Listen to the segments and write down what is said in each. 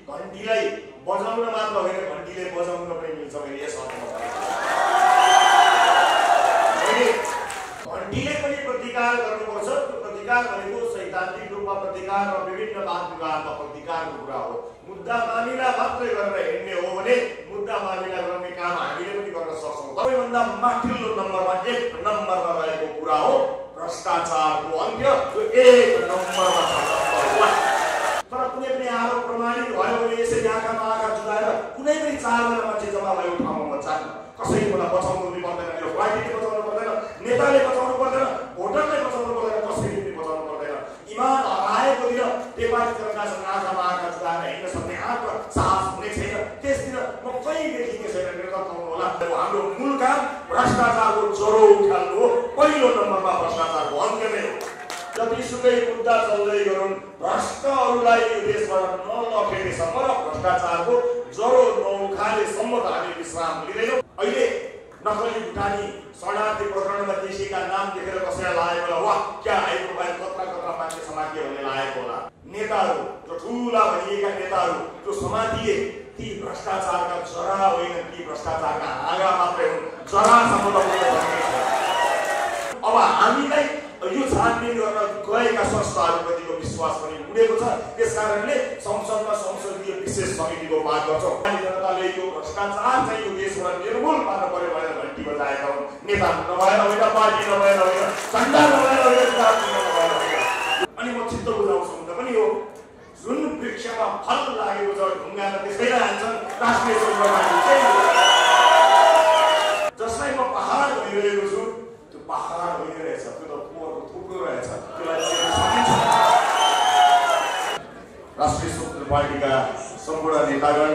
घन्टीलाई बजाउन मात्र होइन, घन्टीले बजाउन पनि मिल्छ। मैले यस अर्थमा घन्टीले पनि प्रतिकार गर्नुपर्छ। त्यो प्रतिकार भनेको सैद्धान्तिक रूपमा प्रतिकार र विभिन्न वाद विवादमा प्रतिकारको कुरा हो। मुद्दा मामिला मात्रै गरेर हिँड्ने हो भने मुद्दा मामिला गर्ने काम हामीले पनि गर्न सक्छौँ। सबैभन्दा माथिल्लो नम्बरमा 1 नम्बरमा रहेको कुरा हो भ्रष्टाचारको अन्त्य। त्यो 1 नम्बरमा छ। तर कुनै पनि आरोप प्रमाणित भयो भने यसरी आँखामा आँखा जुगाएर कुनै पनि 4 जना मान्छे जम्मा भएको ठाउँमा म जान्न। कसैले मलाई बचाउनु पनि पर्दैन, मेरो पार्टीले बचाउनु पर्दैन, नेताले बचाउनु पर्दैन, भोटरले बचाउनु पर्दैन, कसैले पनि बचाउनु पर्दैन। इमान हराएको दिन नेपाली जनतासँग आँखामा आँखा जुगाएर हिँड्न सक्ने आँट र साहस हुने छैन। त्यस दिन म कहीँ देखिने छैन। मेरो बताउनु होला, हाम्रो मूल काम भ्रष्टाचारको ज्वरो उठाल्नु हो। पहिलो नम्बरमा भ्रष्टाचारको अन्त्य नै हो। जतिसुकै मुद्दा चल्दै गरून्, भ्रष्टहरूलाई यो देशबाट नलखेटेसम्म र भ्रष्टाचारको ज्वरो नउखालेसम्म त हामी विश्राम लिँदैनौँ। अहिले नक्कली भुटानी शरणार्थी प्रकरणमा देशीका नाम देखेर कसैलाई लागेको होला, वाह क्या आएको बाहिर कत्रा कत्रा मान्छे समातिए भन्ने लागेको होला। नेताहरू जो ठुला भनिएका नेताहरू जो समातिए, ती भ्रष्टाचारका जरा होइन, ती भ्रष्टाचारका हाँगा मात्रै हुन्। जरासम्म त अब हामीलाई यो छानबिन गर्न गएका संस्थाहरूप्रतिको विश्वास पनि उडेको छ। त्यसकारणले संसदमा संसदीय विशेष समितिको माग गर्छौँ। जनताले यो भ्रष्टाचार चाहिँ यो देशबाट निर्मूल पार्न पर्यो भनेर घन्टी बजाएका हुन्। नेता नभएर होइन, पार्टी नभएर होइन, झन्डा नभएर होइन, अनि म चित्त बुझाउँछु हुन पनि हो। जुन वृक्षमा फल लागेको छ ढुङ्गामा त्यसैलाई हान्छन्। राष्ट्रिय स्वतन्त्र पार्टी जसलाई म पहाड भनिरहेको छु, त्यो पहाड होइन रहेछ, त्यो त थुप्रो रहेछ। राष्ट्रिय स्वतन्त्र पार्टीका सम्पूर्ण नेतागण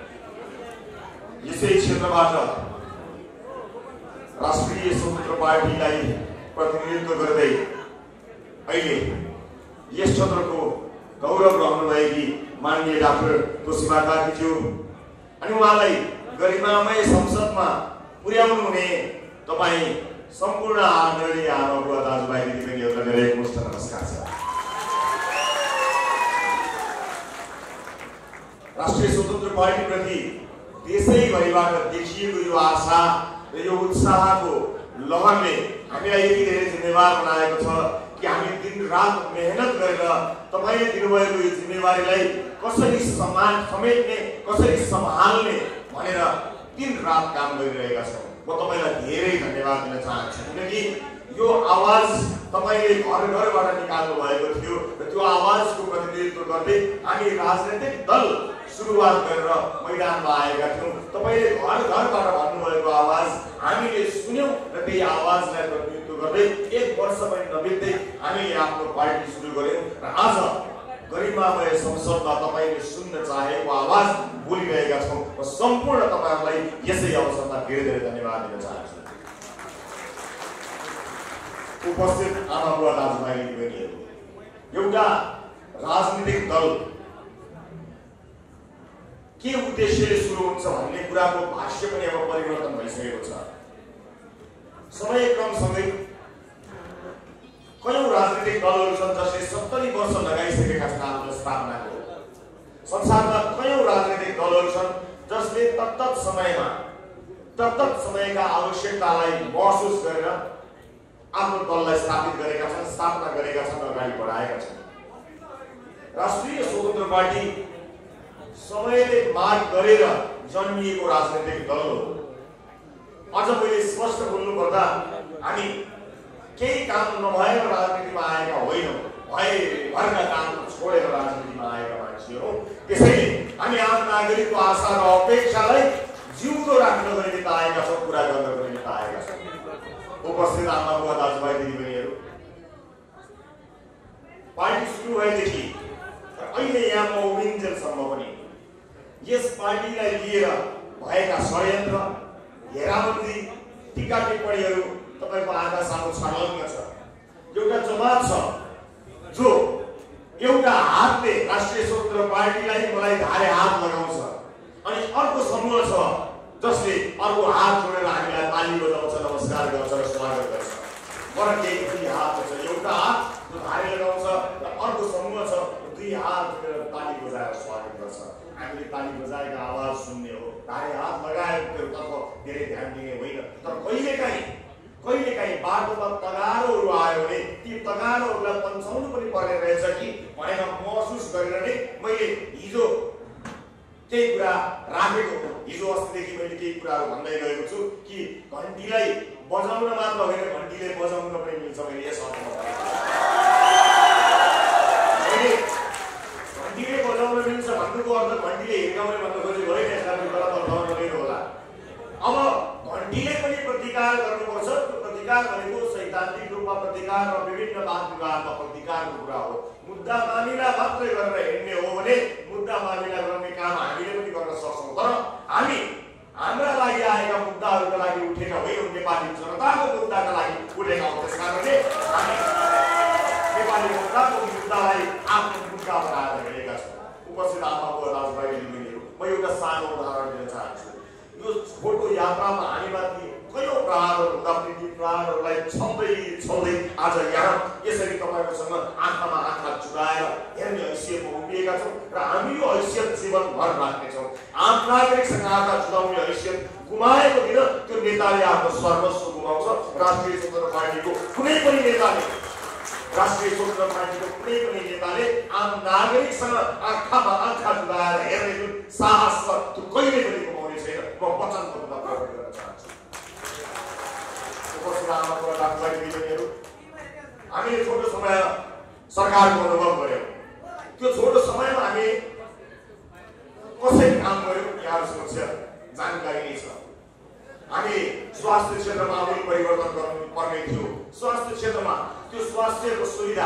यसै क्षेत्रबाट राष्ट्रिय स्वतन्त्र पार्टीलाई प्रतिनिधित्व गर्दै अहिले यस क्षेत्रको गौरव रहनुभएकी माननीय डाक्टर तोसीबा कार्कीज्यू अनि उहाँलाई गरिमामय संसदमा पुर्याउनु हुने तपाईँ सम्पूर्ण आदरणीय आमाबुवा दाजुभाइ दिदीबहिनीहरूलाई मेरो एकमुष्ट नमस्कार छ। राष्ट्रिय स्वतन्त्र पार्टीप्रति देशैभरिबाट देखिएको यो आशा र यो उत्साहको लहरले हामीलाई यति धेरै जिम्मेवार बनाएको छ कि हामी दिन रात मेहनत गरेर तपाईँले दिनुभएको यो जिम्मेवारीलाई कसरी समेट्ने, कसरी सम्हाल्ने भनेर दिन रात काम गरिरहेका छौँ। म तपाईँलाई धेरै धन्यवाद दिन चाहन्छु, किनकि यो आवाज तपाईँले घर घरबाट निकाल्नु भएको थियो र त्यो आवाजको प्रतिनिधित्व गर्दै हामी राजनैतिक दल सुरुवात गरेर मैदानमा आएका थियौँ। तपाईँले घर घरबाट भन्नुभएको आवाज हामीले सुन्यौँ र त्यही आवाजलाई प्रतिनिधित्व गर्दै 1 वर्ष पनि नबित्दै हामीले आफ्नो पार्टी सुरु गर्यौँ र आज गरिमामय संसदमा तपाईँले सुन्न चाहेको आवाज बोलिरहेका छौँ। र सम्पूर्ण तपाईँहरूलाई यसै अवसरमा धेरै धेरै धन्यवाद दिन चाहन्छु। उपस्थित आमाबुवा दाजुभाइ दिदीबहिनीहरू, एउटा राजनीतिक दल के उद्देश्यले सुरु हुन्छ भन्ने कुराको भाष्य पनि अब परिवर्तन भइसकेको छ। समयक्रमसँगै कयौं राजनीतिक दलहरू छन् जसले 70 वर्ष लगाइसकेका छन् आफ्नो स्थापनाको। संसारमा कयौं राजनीतिक दलहरू छन् जसले तत्त समयका आवश्यकतालाई महसुस गरेर आफ्नो दललाई स्थापित गरेका छन्, स्थापना गरेका छन्, अगाडि बढाएका छन्। राष्ट्रिय स्वतन्त्र पार्टी समयले माग गरेर जन्मिएको राजनीतिक दल हो। अझ मैले स्पष्ट बोल्नु पर्दा हामी केही काम नभएर राजनीतिमा आएका होइनौँ, भएभरका काम छोडेर राजनीतिमा आएका मान्छे हौँ। त्यसैले हामी आम नागरिकको आशा र अपेक्षालाई जिउँदो राख्नको निमित्त आएका छौँ, पुरा गर्नको निमित्त आएका छौँ। उपस्थित आमाबुवा दाजुभाइ दिदीबहिनीहरू, पार्टी सुरु भएदेखि अहिले यहाँ म उभिन्जेलसम्म पनि यस पार्टीलाई लिएर भएका षड्यन्त्र, घेराबन्दी, टीका टिप्पणीहरू तपाईको आँखा सामु छर्लङ्ग छ। एउटा जमात छ जो एउटा हातले राष्ट्रिय स्वतन्त्र पार्टीलाई मलाई धारे हात लगाउँछ अनि अर्को समूह छ जसले अर्को हात जोडेर हामीलाई ताली बजाउँछ, नमस्कार गर्छ र स्वागत गर्छ। फरक केही पनि हात छ, एउटा हात जो धारे लगाउँछ र अर्को समूह छ दुई दुई हात ताली बजाएर स्वागत गर्छ। हामीले ताली बजाएका आवाज सुन्ने हो, धारे हात लगाएकोतर्फ धेरै ध्यान दिने होइन। तर कहिलेकाहीँ बाटोमा तगारोहरू आयो भने ती तगारोहरूलाई पन्छाउनु पनि पर्ने रहेछ कि भनेर महसुस गरेर नै मैले हिजो केही कुरा राखेको हो। हिजो अस्तिदेखि मैले केही कुराहरू भन्दै गएको छु कि घन्टीलाई बजाउन मात्र होइन, घन्टीले बजाउन पनि मिल्छ। मैले यस अर्थमा घन्टीले बजाउन मिल्छ भन्नुको अर्थ घन्टीले हिर्काउने भन्नु खोजेको होइन, यसलाई गलत अर्थमा नलिनु होला। अब घन्टीले पनि प्रतिकार गर्नुपर्छ। त्यो प्रतिकार भनेको सैद्धान्तिक रूपमा प्रतिकार र विभिन्न वाद विवादमा प्रतिकारको कुरा हो। मुद्दा मामिला मात्रै गरेर हिँड्ने हो भने मुद्दा मामिला गर्ने काम हामीले पनि गर्न सक्छौँ। तर हामी हाम्रा लागि आएका मुद्दाहरूका लागि उठेका होइनौँ, नेपाली जनताको मुद्दाका लागि उठेका हौँ। त्यस कारणले हामी नेपाली जनताको मुद्दालाई आफ्नो मुद्दा बनाएर हिँडेका छौँ। उपस्थित आमाको दाजुभाइ दिदीबहिनीहरू, म एउटा सानो उदाहरण दिन चाहन्छु। यो छोटो यात्रामा हामीमाथि कयौँ प्रहारहरू हुँदा पनि ती प्रहारहरूलाई छल्दै आज यहाँ यसरी तपाईँहरूसँग आँखामा आँखा चुराएर हेर्ने हैसियतमा उभिएका छौँ र हामी यो हैसियत जीवनभर राख्नेछौँ। आम नागरिकसँग आँखा चुराउने हैसियत गुमाएको दिन त्यो नेताले आफ्नो सर्वस्व गुमाउँछ। राष्ट्रिय स्वतन्त्र पार्टीको कुनै पनि नेताले आम नागरिकसँग आँखामा आँखा चुराएर हेर्ने जुन साहस छ त्यो कहिले पनि गुमाउने छैन। म वचनबद्धता प्रकट गर्न चाहन्छु। उपस्थित आमाको दाजुभाइ दिदीबहिनीहरू, हामीले छोटो समयमा सरकारको अनुभव गर्यौँ। त्यो छोटो समयमा हामी कसरी काम गर्यौँ यहाँहरू समक्ष जानकारी नै छ। हामी स्वास्थ्य क्षेत्रमा आमूल परिवर्तन गर्नु पर्ने थियो। स्वास्थ्य क्षेत्रमा त्यो स्वास्थ्यको सुविधा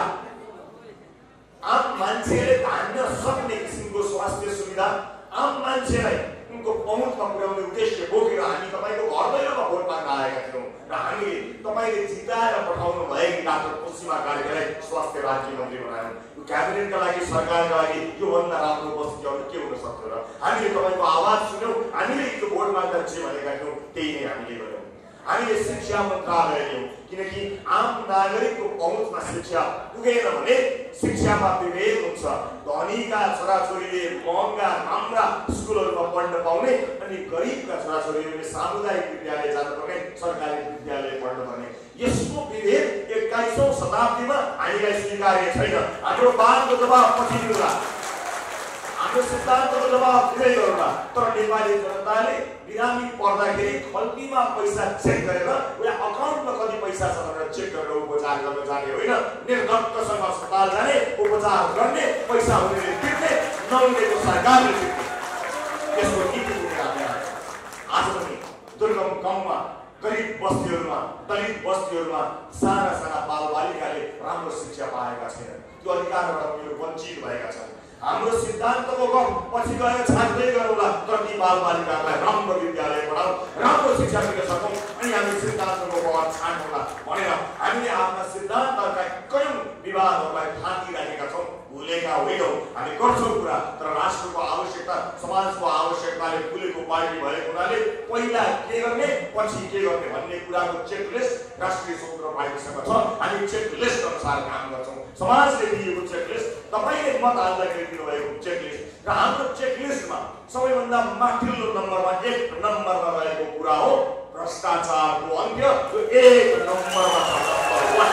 आम मान्छेले धान्न सक्ने किसिमको स्वास्थ्य सुविधा आम मान्छेलाई उनको पहुँचमा पुर्याउने उद्देश्य बोकेर हामी तपाईँको घर दैलोमा भोट माग्न आएका थियौँ र हामीले तपाईँले जिताएर पठाउनु भएकी डाक्टर कुसीमा कार्कीलाई स्वास्थ्य राज्य मन्त्री बनायौँ। यो क्याबिनेटका लागि, सरकारका लागि योभन्दा राम्रो उपस्थिति अरू के हुन सक्थ्यो र? हामीले तपाईँको आवाज सुन्यौँ, हामीले जो भोट माग्दा जे भनेका थियौँ त्यही नै हामीले गर्यौँ। हामीले शिक्षा मन्त्रालय ल्यायौँ किनकि आम नागरिकको पहुँचमा शिक्षा पुगेन भने शिक्षामा विभेद हुन्छ। धनीका छोराछोरीले महँगा राम्रा स्कुलहरूमा पढ्न पाउने अनि गरिबका छोराछोरीहरूले सामुदायिक विद्यालय जानुपर्ने, सरकारी विद्यालय पढ्न पर्ने। यसको विभेद 21औं शताब्दीमा हामीलाई स्वीकार्य छैन। हाम्रो बादको दबाब पछि दिउँला, हाम्रो सिद्धान्तको दबाब दिँदै गरौँला। तर नेपाली जनताले बिरामी पर्दाखेरि खल्तीमा पैसा चेक गरेर या अकाउन्टमा कति पैसा छ भनेर चेक गरेर उपचार गर्न जाने होइन। निर्धक्कसँग अस्पताल जाने, उपचार गर्ने, पैसा हुनेले तिर्ने, नहुनेको सरकारले तिर्ने। यसको नीति बोकेर हामी आज पनि दुर्गम गाउँमा, गरिब बस्तीहरूमा, दलित बस्तीहरूमा साना बालबालिकाले राम्रो शिक्षा पाएका छैनन्। त्यो अधिकारबाट उनीहरू वञ्चित भएका छन्। हाम्रो सिद्धान्तको गफ पछि गएर छाड्दै गरौँला, तर ती बालबालिकालाई राम्रो विद्यालय पढाऊ, राम्रो शिक्षा दिन सकौँ अनि हामी सिद्धान्तको गफ छाड्दैनौँ भनेर हामीले आफ्ना सिद्धान्तका कयौँ विवादहरूलाई थामिराखेका छौँ। भुलेका होइनौँ, हामी गर्छौँ कुरा। तर राष्ट्रको आवश्यकता, समाजको आवश्यकताले फुलेको पार्टी भएको हुनाले पहिला के गर्ने, पछि के गर्ने भन्ने कुराको चेकलिस्ट राष्ट्रिय स्वतन्त्र पार्टीसँग छ। हामी चेकलिस्ट अनुसार काम गर्छौँ। समाजले दिएको चेकलिस्ट, तपाईँले मत हाल्दाखेरि दिनुभएको चेकलिस्ट र हाम्रो चेकलिस्टमा सबैभन्दा माथिल्लो नम्बरमा 1 नम्बरमा रहेको कुरा हो भ्रष्टाचारको अन्त्य। त्यो 1 नम्बरमा छ, नम्बर 1।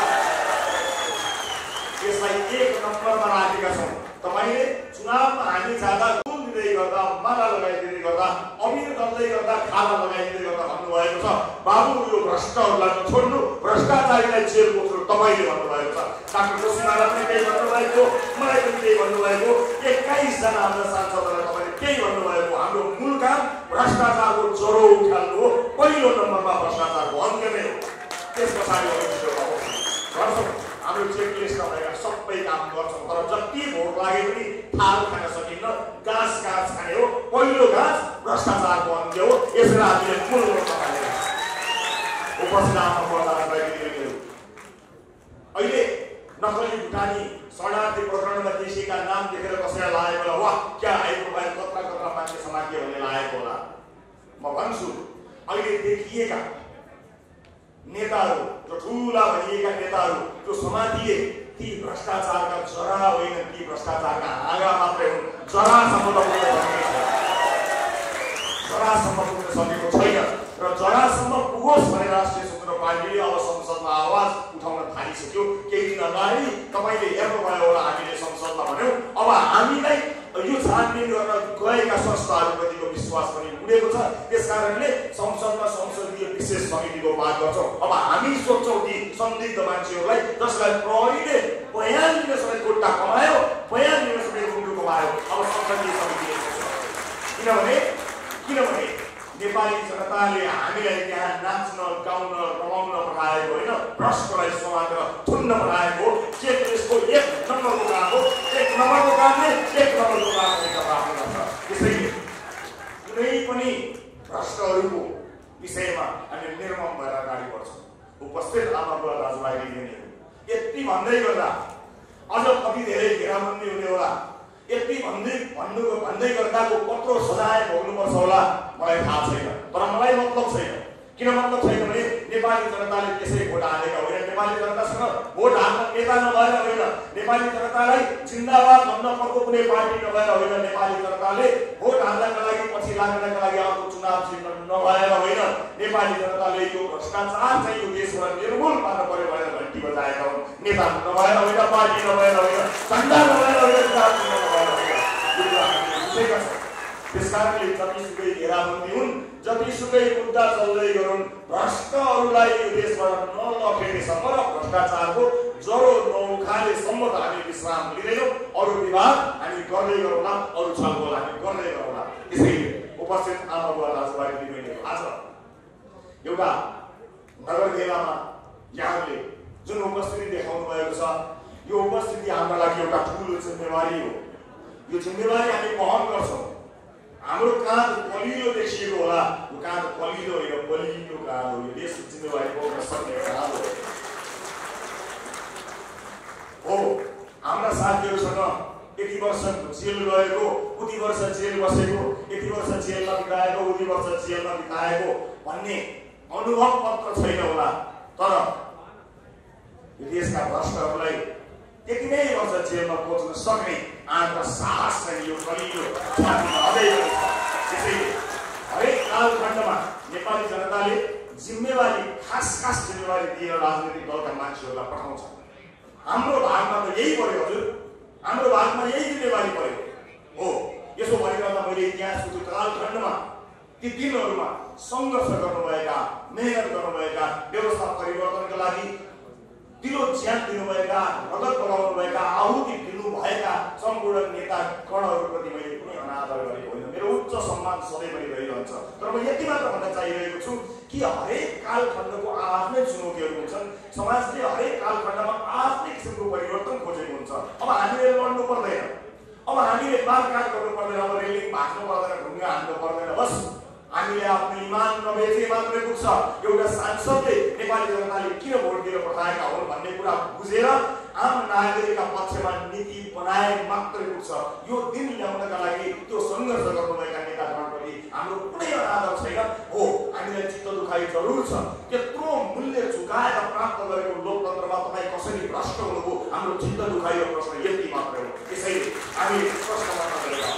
यसलाई 1 नम्बरमा राखेका छौँ। तपाईँले चुनावमा हामी जाँदा गुण दिँदै गर्दा, माला लगाइदिँदै गर्दा, अमिर दल्दै गर्दा, खाना लगाइदिँदै गर्दा भन्नुभएको छ बाबु यो भ्रष्टहरूलाई छोड्नु, भ्रष्टाचारीलाई जेल पोख्नु तपाईँले भन्नुभएको छ। डाक्टर कुसीमालाई पनि केही भन्नुभएको, मलाई पनि केही भन्नुभएको, 21 जना हाम्रा सांसदहरूलाई तपाईँले केही भन्नुभएको। हाम्रो मूल काम भ्रष्टाचारको ज्वरो उठाल्नु हो। पहिलो नम्बरमा भ्रष्टाचारको अन्त्य नै हो। त्यस पछाडि गर्छौँ। हाम्रो चेकलिस्टमा भएका सबै काम गर्छौँ। तर जति भोट लागे पनि थाल खान सकिन्न, गाँस खाने हो। पहिलो घाँस भ्रष्टाचारको अन्त्य हो। यसरी हामीले मूल रोक्न पाएका उपस्थित आमाको दाजुभाइ दिदीबहिनीहरू, अहिले नक्कली भुटानी शरणार्थी प्रकरणमा देशीका नाम देखेर कसैलाई लागेको होला वाह क्या हाइप्रोफाइल कत्रा मान्छे समातियो भन्ने लागेको होला। म भन्छु अहिले देखिएका नेताहरू, जो ठुला भनिएका नेताहरू जो समातिए, ती भ्रष्टाचारका जरा होइन, ती भ्रष्टाचारका हाँगा मात्रै हुन्। जरासम्म त जरासम्म पुग्न सकेको छैन र जरासम्म पुगोस् भनेर राष्ट्रिय स्वतन्त्र पार्टीले अब संसदमा आवाज उठाउन थालिसक्यो। केही दिन अगाडि तपाईले हेर्नुभयो होला, हामीले संसदमा भन्यौं अब हामीलाई यो छानबिन गर्न गएका संस्थाहरूप्रतिको विश्वास पनि उडेको छ। त्यसकारणले संसदमा संसदीय विशेष समितिको माग गर्छौं। अब हामी सोच्छौं ती संदिग्ध मान्छेहरूलाई जसलाई प्रहरीले बयान दिन समेत खुट्टा कमायो, बयान दिन समेत मुटु कमायो, अब संसदीय समितिले किनभने नेपाली जनताले हामीलाई त्यहाँ नाच्न गाउन रमाउन पठाएको होइन, भ्रष्टलाई समातेर थुन्न पठाएको। चेक देशको एक नम्बरको काम हो, एक नम्बरको कामले एक नम्बरको काम प्राप्त गर्छ। त्यसैले कुनै पनि भ्रष्टहरूको विषयमा हामी निर्मम भएर अगाडि बढ्छौँ। उपस्थित आमा बुवा दाजुभाइ दिदीबहिनीहरू, यति भन्दै गर्दा अझ कति धेरै घेराबन्दी हुने होला, यति भन्दै गर्दाको कत्रो सजाय भोग्नुपर्छ होला मलाई थाहा छैन। तर मलाई मतलब छैन। किन मतलब छैन भने नेपाली जनताले त्यसै भोट हालेका होइन। नेपाली जनतासँग भोट हाल्न नेता नभएर होइन, नेपाली जनतालाई जिन्दाबाद भन्न पर्को कुनै पार्टी नभएर होइन, नेपाली जनताले भोट हाल्नका लागि पछि लाग्नका लागि अर्को चुनाव चिन्ह नभएर होइन, नेपाली जनताले यो भ्रष्टाचार चाहिँ यो देशबाट निर्मूल पार्न पर्यो भनेर घन्टी बजाएका हुन्। नेता नभएर होइन, पार्टी नभएर होइन, झन्डा नभएर होइन, चुनाव चिन्ह नभएर होइन। त्यसकारणले जतिसुकै घेराबन्दी हुन्, जतिसुकै मुद्दा चल्दै गरून्, भ्रष्टहरूलाई यो देशबाट नलखेटेसम्म र भ्रष्टाचारको जरो नउखालेसम्म त हामी विश्राम लिँदैनौँ। अरू विभाग हामी गर्दै गरौँला, अरू छलफल हामी गर्दै गरौँला। त्यसैले उपस्थित आमा बुवा दाजुभाइ दिदीबहिनीहरू, आज एउटा नगरपालिकामा यहाँले जुन उपस्थिति देखाउनु भएको छ, यो उपस्थिति हाम्रो लागि एउटा ठुलो जिम्मेवारी हो। यो जिम्मेवारी हामी वहन गर्छौँ। हाम्रो काँध बलियो देखिएको होला, यो काँध बलियो होइन, बलियो काँध हो। यो देशको जिम्मेवारी बोक्न सक्ने काँध हो। हाम्रा साथीहरूसँग यति वर्ष जेल गएको, उति वर्ष जेल बसेको, यति वर्ष जेलमा बिताएको, उति वर्ष जेलमा बिताएको भन्ने अनुभव पत्र छैन होला, तर यो देशका भ्रष्टहरूलाई यति नै वर्ष जेलमा पहुँच्न सक्ने आँट र साहस चाहिँ यो कलिलो छातीमा अझै छ। त्यसैले हरेक कालखण्डमा नेपाली जनताले जिम्मेवारी खास जिम्मेवारी दिएर राजनीतिक दलका मान्छेहरूलाई पठाउँछ। हाम्रो भागमा त यही पर्यो हजुर, हाम्रो भागमा यही जिम्मेवारी पर्यो हो। यसो भनिरहँदा मैले इतिहासको त्यो कालखण्डमा ती दिनहरूमा सङ्घर्ष गर्नुभएका, मेहनत गर्नुभएका, व्यवस्था परिवर्तनका लागि दिलो ज्यान दिनुभएका, मद्दत गराउनुभएका, आहुति दिनुभएका सम्पूर्ण नेता गणहरूप्रति मैले कुनै अनादर गरेको होइन। मेरो उच्च सम्मान सधैँभरि रहिरहन्छ। तर म यति मात्र भन्न चाहिरहेको छु कि हरेक कालखण्डको आफ्नै चुनौतीहरू हुन्छन्। समाजले हरेक कालखण्डमा आफ्नै किसिमको परिवर्तन खोजेको हुन्छ। अब हामीले लड्नु पर्दैन, अब हामीले बालकाट गर्नु पर्दैन, अब रेलिङ भाग्नु पर्दैन, ढुङ्गा हान्नु पर्दैन। बस हामीले आफ्नो इमान नबेचे मात्रै पुग्छ। एउटा सांसदले नेपाली जनताले किन भोट दिएर पठाएका हुन् भन्ने कुरा बुझेर आम नागरिकका पक्षमा नीति बनाए मात्रै पुग्छ। यो दिन ल्याउनका लागि त्यो सङ्घर्ष गर्नुभएका नेतागणप्रति हाम्रो कुनै अनादर छैन हो। हामीलाई चित्त दुखाइ जरुर छ। त्यत्रो मूल्य झुकाएर प्राप्त गरेको लोकतन्त्रमा तपाईँ कसरी भ्रष्ट हुनुभयो, हाम्रो चित्त दुखाइको प्रश्न यति मात्रै हो। त्यसैले हामी प्रश्न गर्न गएका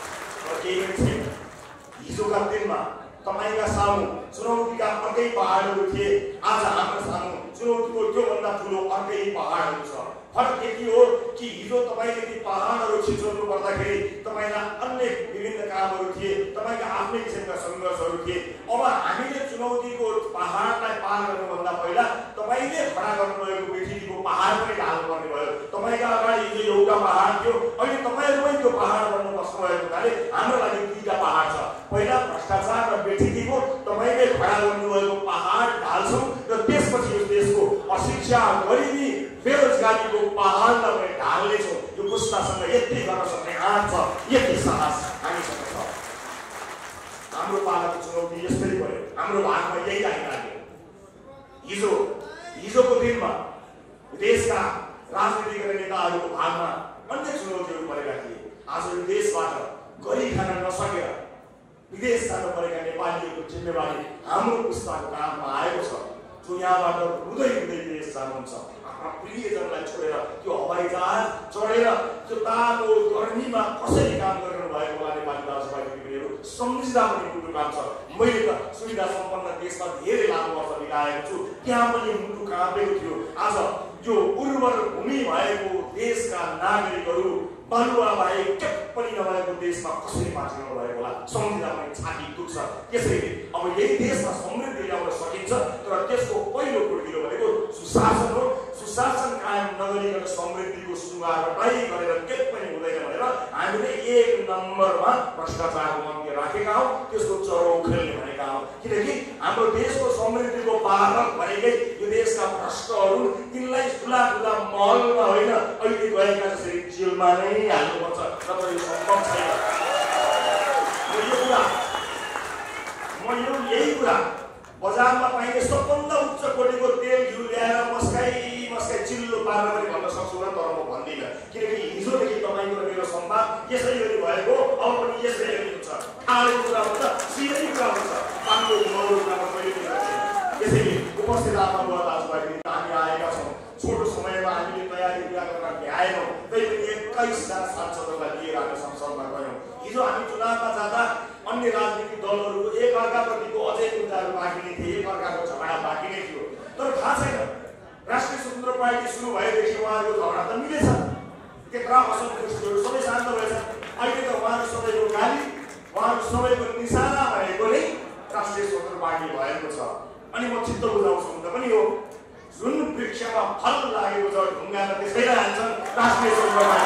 केही पनि छैन। हिजोका दिनमा तपाईका सामु चुनौतीका अर्कै पहाडहरू थिए, आज हाम्रो सामु चुनौतीको त्योभन्दा ठुलो अर्कै पहाडहरू छ। फरक यति हो कि हिजो तपाईँले ती पहाडहरू छिचोल्नु पर्दाखेरि तपाईँलाई अन्य विभिन्न कामहरू थिए, तपाईँका आफ्नै किसिमका सङ्घर्षहरू थिए। अब हामीले चुनौतीको पहाडलाई पार गर्नुभन्दा पहिला तपाईँले खडा गर्नुभएको पृथ्वीको पहाड पनि ढाल्नुपर्ने भयो। तपाईँका अगाडि हिजो एउटा पहाड थियो, अहिले तपाईँहरू पनि त्यो पहाड बन्न बस्नुभएको हुनाले हाम्रो लागि दुईटा पहाड छ। पहिला भ्रष्टाचार र बेठिकीको तपाईँले खडा गर्नुभएको पहाड ढाल्छौँ र त्यसपछि यस देशको अशिक्षा, गरिबी, बेरोजगारीको पहाडलाई पनि ढाल्नेछौँ। यो पुस्तासँग यति गर्न सक्ने आँट छ, यति साहस हामीसँग छ। हाम्रो पालाको चुनौती यस्तै भयो। हाम्रो भागमा यही आइराख्यो। हिजोको दिनमा देशका राजनीतिक नेताहरूको भागमा अन्य चुनौतीहरू परेका थिए। आज यो देशबाट गरी खान नसकेर विदेश जानु परेका नेपालीहरूको जिम्मेवारी हाम्रो पुस्ताको काममा आएको छ, जो यहाँबाट रुँदै रुँदै विदेश जानुहुन्छ। आफ्ना प्रियजनलाई छोडेर त्यो हवाई जहाज चढेर त्यो तातो गर्मीमा कसरी काम गरिरहनु भएको होला नेपाली दाजुभाइ दिदीबहिनीहरू सम्झिँदा पनि मुटु काप्छ। मैले त सुविधा सम्पन्न देशमा धेरै लामो वर्ष बिताएको छु, त्यहाँ पनि मुटु काँपेको थियो। आज यो उर्वर भूमि भएको देशका नागरिकहरू बालुवा बाहेक के पनि नभएको देशमा कसरी बाँचिरहनु भएको होला सम्झिँदा पनि छाती दुख्छ। त्यसैले अब यही देशमा समृद्धि ल्याउन सकिन्छ, तर त्यसको पहिलो कुर्दिलो भनेको सुशासन हो। सुशासन कायम नगरिकन समृद्धिको सुरुवातै गरेर के पनि हुँदैन भनेर हामीले 1 नम्बरमा भ्रष्टाचारको अन्त्य राखेका हौँ, त्यसको चरौ खेल्ने भनेका हौँ। किनकि हाम्रो देशको समृद्धिको बाहक भनेकै यो देशका भ्रष्टहरू, तिनलाई ठुला ठुला महलमा होइन अहिले गएका जसरी जेलमा नै हाल्नुपर्छ, नत्र यो सम्भव छैन। यही कुरा बजारमा पाइने सबभन्दा उच्च कोटीको तेल घिउ ल्याएर मस्काई चिल्लो पारेर पनि भन्न सक्छु र, तर म भन्दिनँ। किनकि हिजोदेखि तपाईँको र मेरो संवाद यसै गरी भएको, अब पनि यसै गरी हुन्छ। आएको कुरा हुन्छ, सिधै कुरा हुन्छ, पाएको नौलो कुरामा कहिले पनि गर्दैन। त्यसैले उपस्थित आफूमा दाजुभाइ हामी आएका छौँ। छोटो समयमा हामीले तयारी पुरा गर्न भ्याएनौँ, तैपनि 21 जना सांसदहरूलाई लिएर हामी संसदमा गयौँ। हिजो हामी चुनावमा जाँदा अन्य राजनीतिक दलहरूको एकअर्काप्रतिको अझै मुद्दाहरू बाँकी नै थिए, एकअर्काको झगडा बाँकी नै थियो। तर थाहा छैन, राष्ट्रिय स्वतन्त्र पार्टी सुरु भएदेखि उहाँहरूको झगडा त मिलेछ, त्यत्रा असन्तुष्टिहरू सबै शान्त भएछ। अहिले त उहाँहरू सबैको गाली, उहाँहरू सबैको निशाना भएको नै राष्ट्रिय स्वतन्त्र पार्टी भएको छ। अनि म चित्त बुझाउँछु हुन पनि हो, जुन वृक्षमा फल लागेको छ ढुङ्गामा त्यसैलाई हान्छन् राष्ट्रिय स्वतन्त्र पार्टी।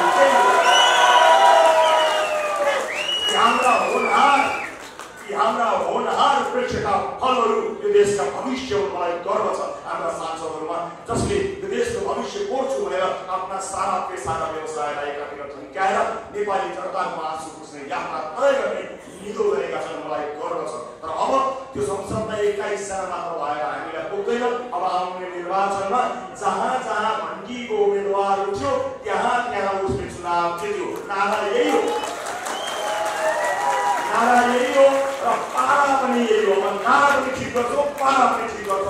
हाम्रा होनहार वृक्षका फलहरू यो देशका भविष्यमा मलाई गर्व छ हाम्रा सांसदहरूमा, जसले यो देशको भविष्य कोर्छु भनेर आफ्ना सारा पेसारा व्यवसायलाई एकातिर झुम्क्याएर नेपाली जनताको आँसु पुस्ने यात्रा तय गर्ने निधो गरेका छन्, मलाई गर्व छ। तर अब त्यो संसदमा 21 जना मात्र भएर हामीलाई पुग्दैन। अब आउने निर्वाचनमा जहाँ जहाँ भण्डीको उम्मेदवार उठ्यो त्यहाँ उसले चुनाव जित्यो। नारा यही हो र पारा पनि यही हो। नारा पनि ठिक गर्छौँ, पारा पनि ठिक गर्छौँ।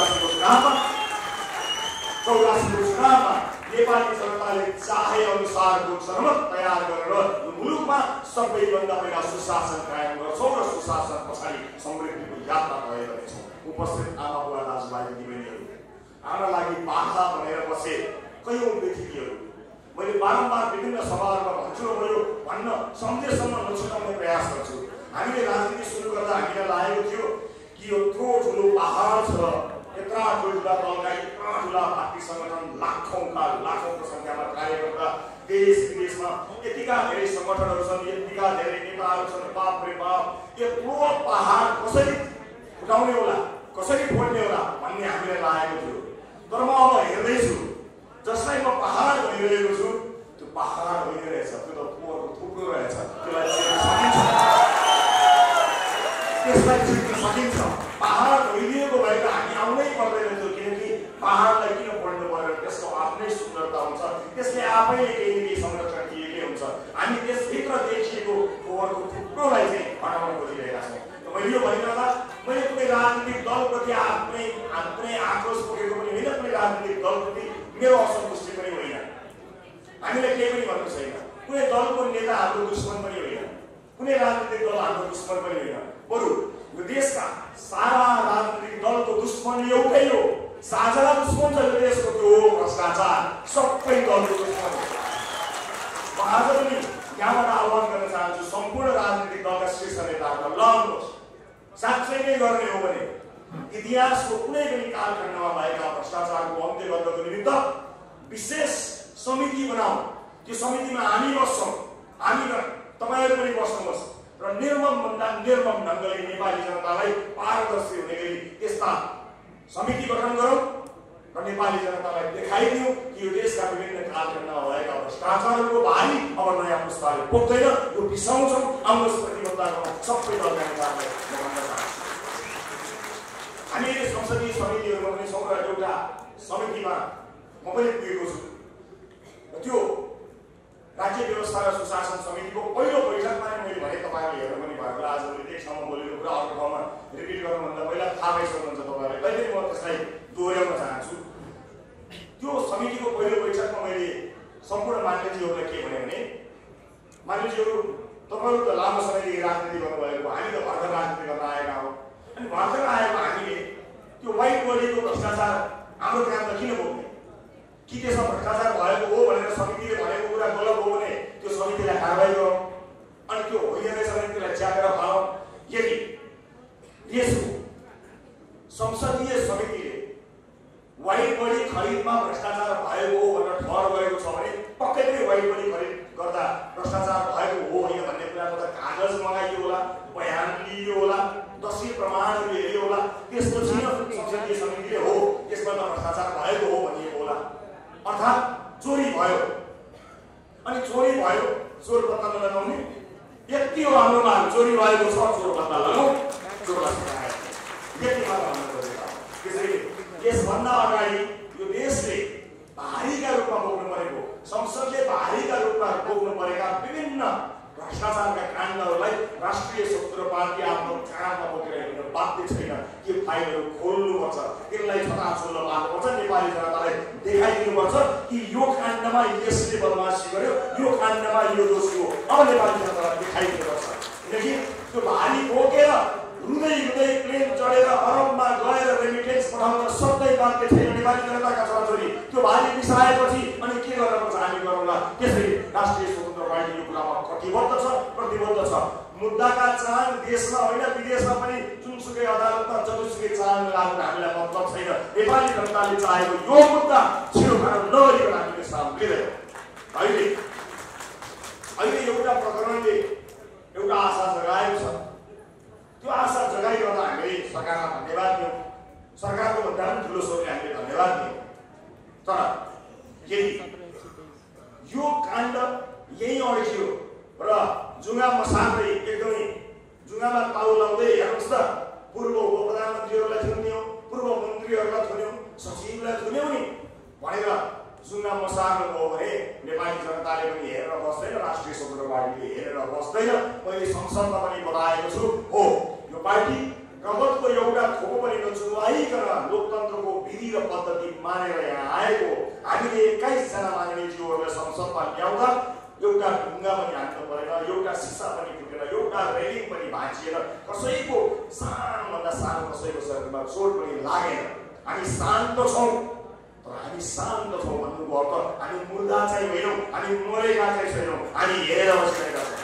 84को चुनावमा नेपाली जनताले चाहे अनुसारको जनमत तयार गरेर मुलुकमा सबैभन्दा पहिला सुशासन कायम गर्छौँ र सुशासन पछाडि समृद्धिको यात्रा तय गर्नेछौँ। उपस्थित आमा बुवा दाजुभाइ दिदीबहिनीहरू, हाम्रा लागि बाधा बनेर बसे कयौँ व्यक्तिहरू मैले बारम्बार विभिन्न सभाहरूमा भन्छु र म यो भन्न सन्देशसम्म नछुटाउने प्रयास गर्छु। हामीले राजनीति सुरु गर्दा हामीलाई लागेको थियो कि यत्रो ठुलो पहाड छ, यत्रा ठुल्ठुला दलका यत्रा ठुला पार्टी सङ्गठन, लाखौँको सङ्ख्यामा कार्यकर्ता, देश विदेशमा यतिका धेरै सङ्गठनहरू छन्, यतिका धेरै नेताहरू छन्, बाप रे बाप, यत्रो पहाड कसरी उठाउने होला, कसरी फोड्ने होला भन्ने हामीलाई लागेको थियो। तर म अब हेर्दैछु, जसलाई म पहाड भनिरहेको छु त्यो पहाड होइन रहेछ, त्यो त थुप्रो रहेछ। त्यसलाई छिट्न सकिन्छ। पहाड भइदिएको भएर हामी आउनै पर्दैन थियो, किनकि पहाडलाई किन पढ्नु पर्यो, त्यसको आफ्नै सुन्दरता हुन्छ, त्यसले आफैले केही न केही संरक्षण दिएकै हुन्छ। हामी त्यसभित्र देखिएको फोहोरको थुप्रोलाई चाहिँ हटाउन खोजिरहेका छौँ। मैले यो भनिरहँदा मैले कुनै राजनीतिक दलप्रति आफ्नै आक्रोश पुगेको पनि होइन, कुनै राजनीतिक दलप्रति मेरो असन्तुष्टि पनि होइन। हामीले केही पनि भन्नु छैन। कुनै दलको नेता हाम्रो दुश्मन पनि होइन, कुनै राजनीतिक दल हाम्रो दुश्मन पनि होइन। बरु यो देशका सारा राजनीतिक दलको दुश्मन एउटै हो, साझा दुश्मन छ यो देशको, त्यो हो भ्रष्टाचार। सबै दलको दुश्मन हो। म आज पनि यहाँबाट आह्वान गर्न चाहन्छु सम्पूर्ण राजनीतिक दलका शीर्ष नेताहरूलाई, लड्नुहोस्। साँच्चै नै गर्ने हो भने इतिहासको कुनै पनि कालखण्डमा भएका भ्रष्टाचारको अन्त्य गर्नको निमित्त विशेष समिति बनाऊ। त्यो समितिमा हामी बस्छौँ, हामी तपाईँहरू पनि बस्नुहोस् र निर्ममभन्दा निर्मम ढङ्गले नेपाली जनतालाई पारदर्शी हुने गरी त्यस्ता समिति गठन गरौँ र नेपाली जनतालाई देखाइदिउँ कि यो देशका विभिन्न कालखण्डमा भएका भ्रष्टाचारहरूको भारी अब नयाँ पुस्ताले बोक्दैन। यो बिसाउँछौँ, आउनुहोस् प्रतिबद्धता गरौँ सबै दलका नेताहरूलाई भन्न चाहन्छु। हामी संसदीय समितिहरूमा पनि छौँ र एउटा समितिमा म पनि पुगेको छु। त्यो राज्य व्यवस्था र सुशासन समितिको पहिलो बैठकमा नै मैले भने, तपाईँहरूले हेर्नु पनि भएको होला, आज मैले एक ठाउँमा बोलेको कुरा अर्को ठाउँमा रिपिट गर्नुभन्दा पहिला थाहा भइसक्नुहुन्छ तपाईँहरूलाई। कहिले म त्यसलाई दोहोऱ्याउन चाहन्छु। त्यो समितिको पहिलो बैठकमा मैले सम्पूर्ण मान्यजीहरूलाई के भने मान्यजीहरू तपाईहरु त लामो समयदेखि राजनीति गर्नुभएको, हामी त भर्खर राजनीति गर्न आएका हौं। अनि भर्खर आएको हामीले त्यो व्हाइट बडीको भ्रष्टाचार हाम्रो काममा किन बोक्ने? कि त्यसमा भ्रष्टाचार भएको हो भनेर समितिले भनेको कुरा गलत हो भने त्यो समितिलाई कारबाही गरौँ, अनि त्यो होइन रहेछ भने त्यसलाई च्यापेर खाऊ। यदि देशको संसदीय समितिले व्हाइट बडी खरिदमा भ्रष्टाचार भएको हो भनेर ठहर गरेको छ भने पक्कै पनि व्हाइट बडी खरिद गर्दा भ्रष्टाचार भएको हो होइन भन्ने कुराको त कागज मगाइयो होला, बयान लिइयो होला, दस्ती प्रमाणहरू हेरियो होला, त्यसपछि संसदीय समितिले हो यसमा त भ्रष्टाचार भएको हो भनिएको होला। अर्थात् चोरी भयो, अनि चोरी भयो, चोर पत्ता लगाउने यति हो हाम्रो माग। चोरी भएको छ, चोर पत्ता लगाऊ, चोरलाई सजाय, यति मात्र भन्नु परेको। त्यसैले यसभन्दा अगाडि यो देशले भारीका रूपमा बोक्नु परेको, संसदले भारीका रूपमा बोक्नु परेका विभिन्न भ्रष्टाचारका काण्डहरूलाई राष्ट्रिय स्वतन्त्र पार्टी आफ्नो काँधमा बोकेर हिँड्न बाध्य छैन। यो फाइलहरू खोल्नुपर्छ, त्यसलाई छताछुल्लो पार्नुपर्छ, नेपाली जनतालाई देखाइदिनुपर्छ कि यो काण्डमा यसले बदमासी गर्यो, यो काण्डमा यो दोषी हो। अब नेपाली जनतालाई देखाइदिनुपर्छ। किनकि त्यो भारी बोकेर रुँदै रुँदै प्लेन चढेर अरबमा गएर रेमिटेन्स पठाउन सक्दै बाध्य छैन नेपाली जनताका छोराछोरी। त्यो भारी बिसाएपछि अनि के गर्न पर्छ हामी गरौँला। त्यसैले राष्ट्रिय स्वतन्त्र पार्टी यो कुरामा कटिबद्ध छ, प्रतिबद्ध छ। मुद्दाका चाङ देशमा होइन विदेशमा पनि जुनसुकै अदालतमा जतिसुकै चाङ लाग्नु हामीलाई मतलब छैन। नेपाली जनताले चाहेको यो मुद्दा छिरोफारो नगरिकन हामीले साथ लिँदैनौँ। अहिले एउटा प्रकरणले एउटा आशा जगाएको छ। त्यो आशा जगाइरहँदा हामीले सरकारमा धन्यवाद दियौँ, सरकारको भन्दा पनि ठुलो स्वरले हामीले धन्यवाद दियौँ। तर यदि यो काण्ड यही अड्कियो र जुङ्गा मसार्दै एकदमै जुङ्गामा ताउ लाउँदै हेर्नुहोस् त, पूर्व उप प्रधानमन्त्रीहरूलाई थुन्यौँ, पूर्व मन्त्रीहरूलाई थुन्यौँ, सचिवलाई थुन्यौँ नि भनेर जुङ्गा मसार्नु हो भने नेपाली जनताले पनि हेरेर बस्दैन, राष्ट्रिय स्वतन्त्र पार्टीले हेरेर बस्दैन। मैले संसदमा पनि बताएको छु, हो यो पार्टी रगतको एउटा थोपो पनि नचुहाइकन लोकतन्त्रको विधि र पद्धति मानेर यहाँ आएको। हामीले 21 जना माननीयज्यूहरूलाई संसदमा ल्याउँदा एउटा ढुङ्गा पनि हान्नु परेन, एउटा सिसा पनि फुटेन, एउटा रेलिङ पनि भाँचिएन, कसैको सानोभन्दा सानो कसैको शरीरमा चोट पनि लागेन। हामी शान्त छौँ, तर हामी शान्त छौँ भन्नुको अर्थ हामी मुर्दा चाहिँ होइनौँ, हामी मरेका चाहिँ छैनौँ, हामी हेरेर बसिरहेका छौँ।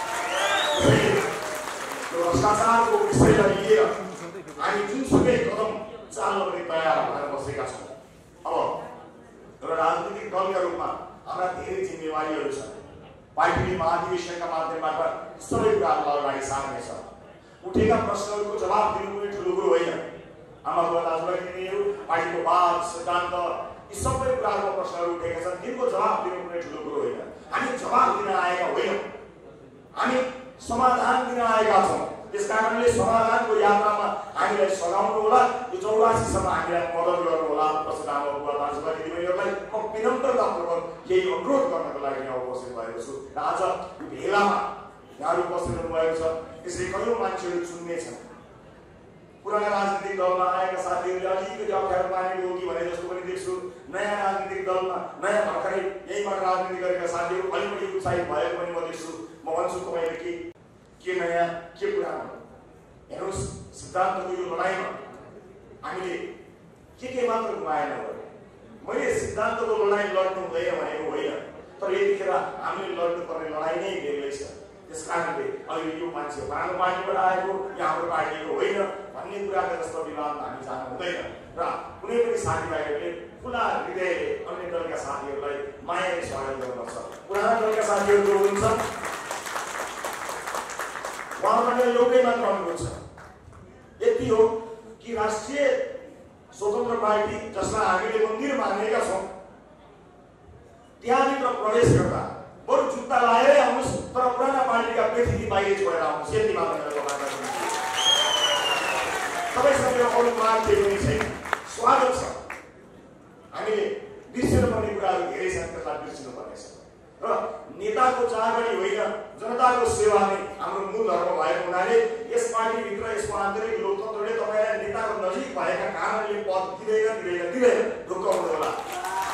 भ्रष्टाचारको विषयलाई लिएर हामी जुनसुकै कदम चाल्न पनि तयार भएर बसेका छौँ। अब एउटा राजनीतिक दलका रूपमा हाम्रा धेरै जिम्मेवारीहरू छन्। पार्टीले महाधिवेशनका माध्यमबाट सबै कुराहरूलाई अगाडि सार्नेछ। उठेका प्रश्नहरूको जवाब दिनु कुनै ठुलो कुरो होइन। आमा बुवा दाजुभाइ दिदीहरू, पार्टीको वाद सिद्धान्त यी सबै कुराहरूमा प्रश्नहरू उठेका छन्, तिनको जवाब दिनु कुनै ठुलो कुरो होइन। हामी जवाब दिन आएका होइनौँ, हामी समाधान दिन आएका छौँ। त्यसकारणले समाधानको यात्रामा हामीलाई सघाउनु होला, यो 84 सम्म हामीलाई मद्दत गर्नु होला। उपस्थित आमा बुवा दाजुभाइ दिदीबहिनीहरूलाई म विनम्रतापूर्वक यही अनुरोध गर्नको लागि यहाँ उपस्थित भएको छु। र आज यो भेलामा यहाँहरू उपस्थित हुनुभएको छ, त्यसले कयौँ मान्छेहरू चुन्नेछन्। पुराना राजनीतिक दलमा आएका साथीहरूले अलिकति अप्ठ्यारो मानेको हो कि भने जस्तो पनि देख्छु। नयाँ राजनीतिक दलमा नयाँ भर्खरै यहीँबाट राजनीति गरेका साथीहरू अलि बढी उत्साहित भएको पनि म देख्छु। म भन्छु तपाईँले के नयाँ के पुरानो, हेर्नुहोस् सिद्धान्तको यो लडाइँमा हामीले के मात्र गुमाएन हो। मैले सिद्धान्तको लडाइँ लड्नु हुँदैन भनेको होइन, तर यतिखेर हामीले लड्नुपर्ने लडाइँ नै बेग्लै छ। त्यसकारणले अहिले यो मान्छे पुरानो पार्टीबाट आएको या हाम्रो पार्टीको होइन भन्ने कुराका जस्तो विवादमा हामी जानु हुँदैन। र कुनै पनि साथीभाइहरूले खुला हृदयले अन्य दलका साथीहरूलाई मायाले सहयोग गर्नुपर्छ। पुराना दलका साथीहरू जो हुनुहुन्छ उहाँहरूले एउटै मात्र अनुरोध छ, यति हो कि राष्ट्रिय स्वतन्त्र पार्टी जसलाई हामीले मन्दिर मानेका छौँ त्यहाँभित्र प्रवेश गर्दा बरु जुत्ता लाएरै आउनुहोस्, तर पुराना पार्टीका पेथीदेखि बाहिर छोडेर आउनुहोस्, यति मात्र मेरो भनाइ छ। तपाईँसँग यो अरू माग केही पनि छैन, स्वागत छ। हामीले बिर्सिनुपर्ने कुराहरू धेरै छन्, त्यसलाई बिर्सिनुपर्नेछ। र नेताको चाहगढी होइन, जनताको सेवा नै हाम्रो मूल धर्म भएको हुनाले यस पार्टीभित्र यसको आन्तरिक लोकतन्त्रले तपाईँलाई नेताको नजिक भएका कारणले पद दिँदैन ढुक्क हुनु होला।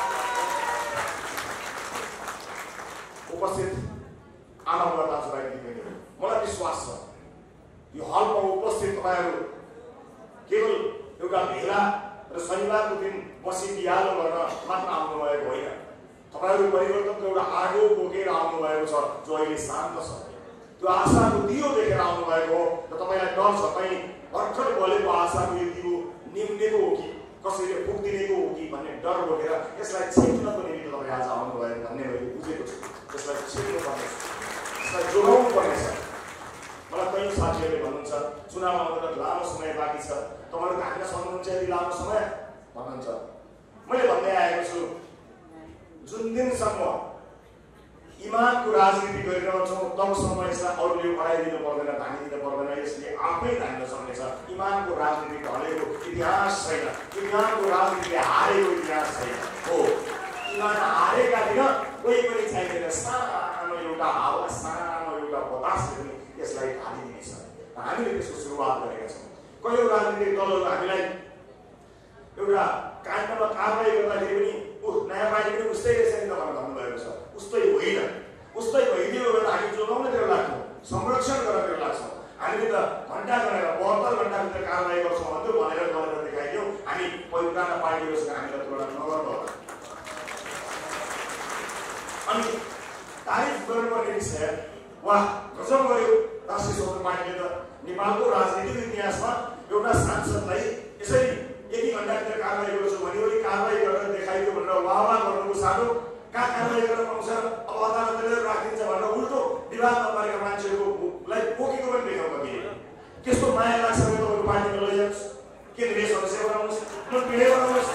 उपस्थित आमा बुवा दाजुभाइ दिदीबहिनीहरू, मलाई विश्वास छ यो हलमा उपस्थित तपाईँहरू केवल एउटा भेला र शनिबारको दिन बसी दियालो गर्न मात्र आउनुभएको होइन, तपाईँहरू परिवर्तनको एउटा आगो बोकेर आउनुभएको छ जो अहिले शान्त छ। त्यो आशाको दियो देखेर आउनुभएको हो र तपाईँलाई डर छ कहीँ भर्खर बलेको आशाको यो दियो निम्नेको हो कि कसैले फुक्दिनेको हो कि भन्ने डर बोकेर यसलाई छेक्नको निमित्त तपाईँ आज आउनुभयो भन्ने मैले बुझेको छु। यसलाई छेक्नु पर्नेछ, यसलाई जोगाउनु पर्नेछ। मलाई कयौँ साथीहरूले भन्नुहुन्छ चुनाव आउन लामो समय बाँकी छ, तपाईँहरू हामीलाई सक्नुहुन्छ यदि लामो समय भन्नुहुन्छ। मैले भन्दै आएको छु जुन दिनसम्म इमानको राजनीति गरिरहन्छौँ तबसम्म यसलाई अरूले बढाइदिनु पर्दैन, धानिदिनु पर्दैन, यसले आफै धान्न सक्नेछ। इमानको राजनीति ढलेको इतिहास छैन, इमानको राजनीतिले हारेको इतिहास छैन। हो, इमान हारेका दिन कोही पनि चाहिँदैन, सानो एउटा हावा सानो एउटा बतासले पनि यसलाई ढालिदिनेछ। हामीले त्यसको सुरुवात गरेका छौँ। कयौँ राजनीतिक दलहरू हामीलाई एउटा काण्डमा कारवाही गर्दाखेरि पनि नयाँ पार्टी पनि उस्तै रहेछ नि तपाईँले भन्नुभएको छ। उस्तै होइन, उस्तै भइदियो भने हामी जोगाउनतिर लाग्छौँ, संरक्षण गर्नतिर लाग्छौँ। हामीले त घन्टा गरेर 72 घन्टाभित्र कारवाही गर्छौँ भन्थ्यो भनेर गरेर देखाइदियौँ। हामी पुराना पार्टीहरूसँग हामीलाई तुलना नगर्नु होला। अनि तारिफ गर्नुपर्ने विषय वाह गजब गर्यो राष्ट्रिय स्वतन्त्र पार्टीले त नेपालको राजनीतिक इतिहासमा एउटा सांसदलाई यसरी यति घन्टाभित्र कारवाही गर्छु भने कारवाही गरेर देखाइदियो भनेर वाह गर्नुको सानो कहाँ कारवाही गरेर पाउँछ, अब अदालतले राखिदिन्छ भनेर उल्टो विवादमा परेका मान्छेहरूलाई पोकेको पनि देखाउन दिए। त्यस्तो माया लाग्छ भने तपाईँको पार्टीमा लैजानुहोस्, केन्द्रीय सदस्य बनाउनुहोस्, मन्त्री बनाउनुहोस्।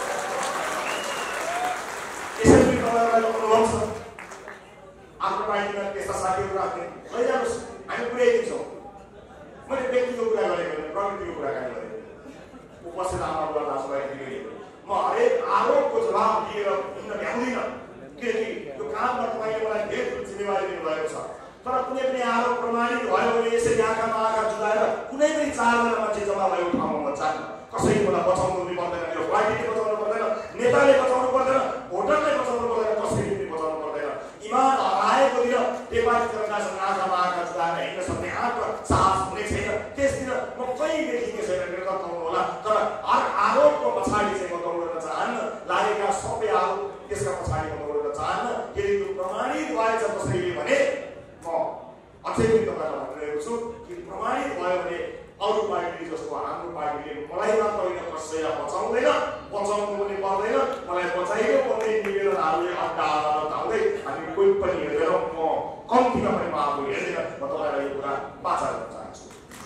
यसरी पनि तपाईँहरूलाई अनुभव छ, आफ्नो पार्टीमा त्यस्ता साथीहरू राख्ने लैजानुहोस्, हामी पुर्याइदिन्छौँ। मैले व्यक्तिको कुरा गरेको होइन, प्रकृतिको कुराकानी गरेको। उपस्थित आमा बुवा दाजुभाइ दिदीबहिनीहरू, म हरेक आरोपको जवाब दिएर हिँड्न भ्याउँदिनँ, किनकि यो काममा तपाईँले मलाई धेरै ठुलो जिम्मेवारी दिनुभएको छ। तर कुनै पनि आरोप प्रमाणित भयो भने यसरी आँखामा आँखा जुदाएर कुनै पनि 4 जना मान्छे जम्मा भएको ठाउँमा म जान्न। कसैले मलाई बचाउनु पनि पर्दैन, मेरो पार्टीले बचाउनु पर्दैन, नेताले बचाउनु पर्दैन, भोटरले बचाउनु पर्दैन, कसैले पनि बचाउनु पर्दैन। इमान हराएको दिन नेपाली जनतासँग आँखामा आँखा जुदाएर हिँड्न सक्ने आँखा साहस हुने छैन। त्यस दिन म कहीँ देखिने छैन, मेरो बताउनु होला। तर हर आरोपको पछाडि चाहिँ म दौडन चाहन्न, लागेका सबै आरोप त्यसका पछाडि म दौडन चाहन्न। यदि त्यो प्रमाणित भएछ कसैले भने म अझै पनि तपाईँलाई भनिरहेको छु कि प्रमाणित भयो भने अरू पार्टीले जस्तो हाम्रो पार्टीले मलाई मात्र होइन कसैलाई बचाउँदैन, बचाउनु पनि पर्दैन, मलाई बचाइयो भन्ने निवेदनहरूले अड्डा अदालत आउँदै हामी कोही पनि हेर्दैनौँ। म कम्तीमा पनि म आफू हेर्दिनँ। म तपाईँलाई यो कुरा बाचा गर्न चाहन्छु।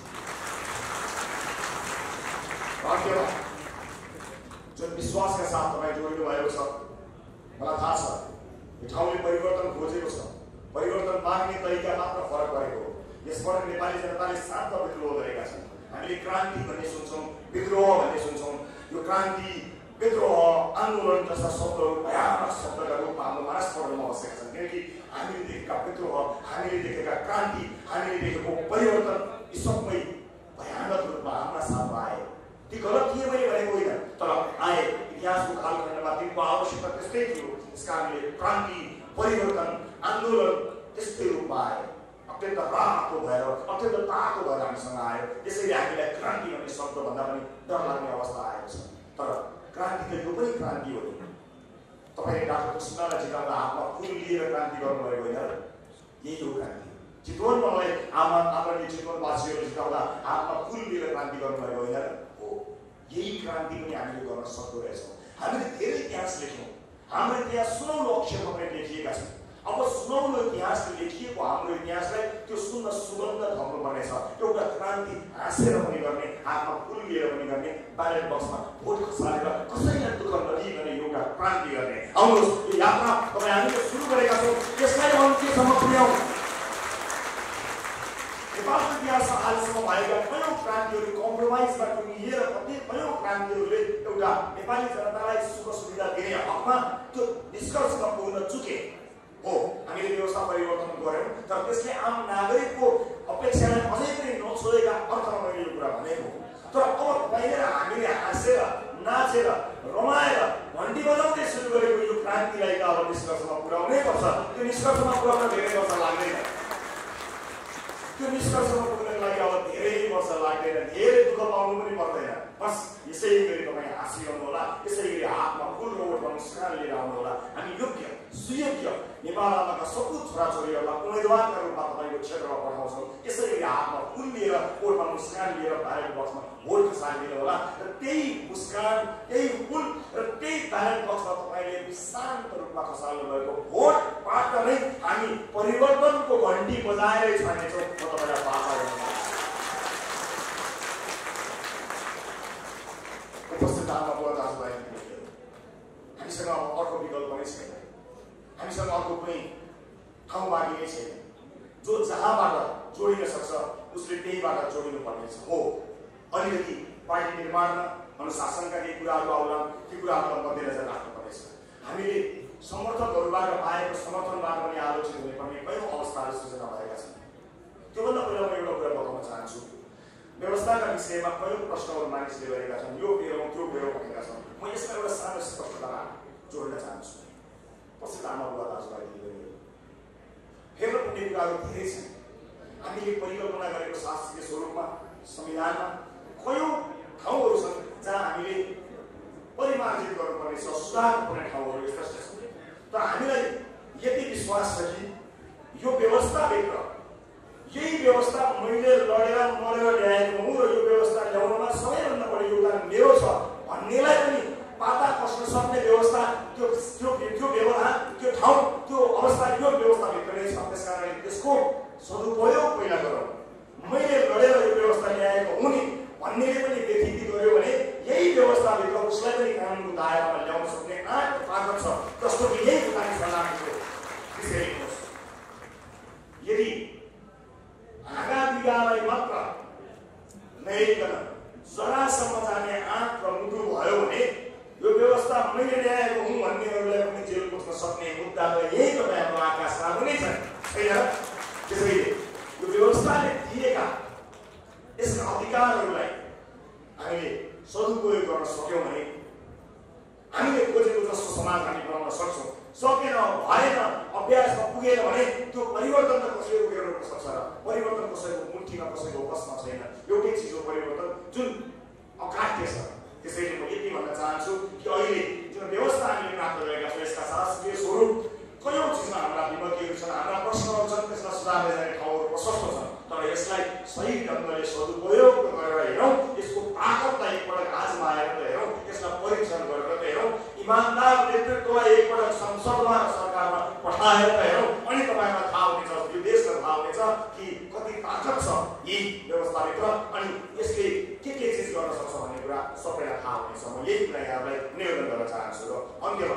धन्यवाद। जुन विश्वासका साथ तपाईँ जोडिनु भएको छ, मलाई थाहा छ यो ठाउँले परिवर्तन खोजेको छ, परिवर्तन माग्ने तरिका मात्र फरक परेको हो। यसबाट नेपाली जनताले शान्त विद्रोह गरेका छन्। हामीले क्रान्ति भन्ने सुन्छौँ, विद्रोह भन्ने सुन्छौँ। यो क्रान्ति, विद्रोह, आन्दोलन जस्ता शब्दहरू भयानक शब्दका रूपमा हाम्रो मानसपटलमा बसेका छन्। किनकि हामीले देखेका विद्रोह, हामीले देखेका क्रान्ति, हामीले देखेको परिवर्तन यी सबै भयानक रूपमा हाम्रा साथमा आए। ती गलत थिए पनि भनेको होइन, तर आए। इतिहासको कालखण्डमा तिनको आवश्यकता त्यस्तै थियो। त्यस कारणले क्रान्ति, परिवर्तन, आन्दोलन त्यस्तै रूपमा आए। अत्यन्त रातो भएर, अत्यन्त तातो भएर हामीसँग आयो। त्यसैले हामीलाई क्रान्ति भन्ने शब्दभन्दा पनि डर लाग्ने अवस्था आएको छ। तर क्रान्ति त यो पनि क्रान्ति हो नि। तपाईँले डाक्टर कृष्णलाई जिताउँदा हातमा फुल लिएर क्रान्ति गर्नुभएको होइन, यही हो क्रान्ति। चितवनमा मलाई आदरणीय चितवनवासीहरू जिताउँदा हातमा फुल लिएर क्रान्ति गर्नुभएको होइन हो, यही क्रान्ति पनि हामीले गर्न सक्दो रहेछौँ। हामीले धेरै इतिहास लेख्यौँ, हाम्रो इतिहास सुनौलो अक्षरमा पनि लेखिएका छन्। अब सुनौलो इतिहासले लेखिएको हाम्रो इतिहासलाई त्यो सुन्न सुगन्ध थप्नुपर्नेछ। एउटा क्रान्ति हाँसेर पनि गर्ने, हातमा फुल लिएर पनि गर्ने, ब्यालेट बक्समा भोट खसालेर कसैलाई दुःख नदिइकन एउटा क्रान्ति गर्ने। आउनुहोस्, यो यात्रा तपाईँ हामीले सुरु गरेका छौँ, यसलाई अन्त्यसम्म पुर्याउँ। नेपालको इतिहासमा आजसम्म भएका कयौँ क्रान्तिहरू कम्प्रोमाइजबाट मिलेर कयौँ क्रान्तिहरूले एउटा नेपाली जनतालाई सुख सुविधा दिने हकमा त्यो निष्कर्षमा पुग्न चुके हो। हामीले व्यवस्था परिवर्तन गऱ्यौँ, तर त्यसले आम नागरिकको अपेक्षालाई अझै पनि नछोडेका अर्थमा मैले यो कुरा भनेको। तर अब तपाईँले हामीले हाँसेर, नाचेर, रमाएर, घन्टी बजाउँदै सुरु गरेको यो क्रान्तिलाई त अब निष्कर्षमा पुर्याउनै पर्छ। त्यो निष्कर्षमा पुर्याउन धेरै निष्कर्षमा पुग्नको लागि अब धेरै वर्ष लाग्दैन, धेरै दुःख पाउनु पनि पर्दैन। बस यसै गरी तपाईँ हाँसिरहनु होला, यसै गरी हातमा फुल र ओठमा मुस्कान लिएर आउनु होला। हामी योग्य सुयोग्य नेपाल आमाका सबै छोराछोरीहरूलाई उम्मेदवारका रूपमा तपाईँको क्षेत्रमा पठाउँछौँ। यसै गरी हातमा फुल लिएर ओठमा मुस्कान लिएर ब्यालेट बक्समा भोट खसालिदिनु होला र त्यही मुस्कान, त्यही फुल र त्यही ब्यालेट बक्समा तपाईँले शान्त रूपमा खसाल्नु भएको भोटबाट नै हामी परिवर्तनको घन्टी बजाएरै छानेछौँ। म तपाईँलाई बाचा गर्छु। उपस्थित आमा बुवा दाजुभाइ दिदीबहिनीहरू, हामीसँग अब अर्को विकल्प नै छैन, हामीसँग अर्को कुनै ठाउँ बाँकी नै छैन। जो जहाँबाट जोडिन सक्छ उसले त्यहीबाट जोडिनु पर्नेछ। हो, अलिकति पार्टी निर्माणमा अनुशासनका केही कुराहरू आउला, ती कुराहरूलाई मध्यनजर राख्नुपर्नेछ। हामीले समर्थकहरूबाट पाएको समर्थनबाट पनि आलोचित हुनुपर्ने कयौँ अवस्थाहरू सृजना भएका छन्। त्योभन्दा पहिला म एउटा कुरा बताउन चाहन्छु। व्यवस्थाका विषयमा कयौँ प्रश्नहरू मानिसले गरेका छन्, यो बेरौँ त्यो बेरौँ भनेका छन्। म यसमा एउटा सानो स्पष्टता जोड्न चाहन्छु। प्रसिद्ध आमा बुवा दाजुभाइ दिदीबहिनीहरू, फेर्न पुग्ने कुराहरू धेरै छन्। हामीले परिकल्पना गरेको शास्त्रीय स्वरूपमा संविधानमा कयौँ ठाउँहरू छन् जहाँ हामीले परिमार्जित गर्नुपर्ने छ, सुधार गर्नुपर्ने ठाउँहरू यस्ता छन्। तर हामीलाई यति विश्वास छ कि यो व्यवस्थाभित्र यही व्यवस्था मैले लडेर मरेर ल्याएको हुँ र यो व्यवस्था ल्याउनमा सबैभन्दा बढी योगदान मेरो छ भन्नेलाई पनि पाता कस्न सक्ने व्यवस्था, त्यो व्यवहार, त्यो ठाउँ, त्यो अवस्था यो व्यवस्थाभित्र नै छ। त्यसकारणले त्यसको सदुपयोग पहिला गरौँ। मैले लडेर यो व्यवस्था ल्याएको हुँ नि भन्नेले पनि व्यथिति गर्यो भने यही व्यवस्थाभित्र उसलाई पनि कानुनको दायरामा ल्याउन सक्ने आँट ताकत छ, जस्तो कि यही भुटानी सल्लाहको विषय हेर्नुहोस्। यदि आगा बिगालाई मात्र नहेरिकन जरासम्म जाने आँट र मुटु भयो भने यो व्यवस्था मैले ल्याएको हुँ भन्नेहरूलाई पनि जेल पुग्न सक्ने मुद्दा त यही तपाईँहरूको आँखा सामुन्नै छैन। त्यसैले यो व्यवस्थाले दिएका यसका अधिकारहरूलाई हामीले सदुपयोग गर्न सक्यौँ भने हामीले खोजेको जस्तो समाज हामी बनाउन सक्छौँ। सकेन, भएन, अभ्यासमा पुगेन भने त्यो परिवर्तन त कसैको गर्न सक्छ र परिवर्तन कसैको मुठीमा कसैको वशमा छैन। एउटै चिज हो परिवर्तन, जुन अकाट्य छ। त्यसैले म यति भन्न चाहन्छु कि अहिले जुन व्यवस्था हामीले प्राप्त गरेका छौँ यसका शास्त्रीय स्वरूप कयौँ चिजमा हाम्रा विमतिहरू छन्, हाम्रा प्रश्नहरू छन्, त्यसलाई सुधार्दै जाने ठाउँहरू प्रशस्त छन्। तर यसलाई सही ढङ्गले सदुपयोग गरेर हेरौँ, यसको ताकतलाई एकपटक आजमाएर त हेरौँ, यसलाई परीक्षण गरेर त हेरौँ, इमान्दार नेतृत्वलाई एकपटक संसदमा सरकारमा पठाएर त हेरौँ, अनि तपाईँलाई थाहा हुनेछ, यो देशलाई थाहा हुनेछ कि कति ताकत छ यी व्यवस्थाभित्र अनि यसले के चिज गर्न सक्छ भन्ने कुरा सबैलाई थाहा हुनेछ। म यही कुरा यहाँलाई निवेदन गर्न चाहन्छु। र अन्त्यमा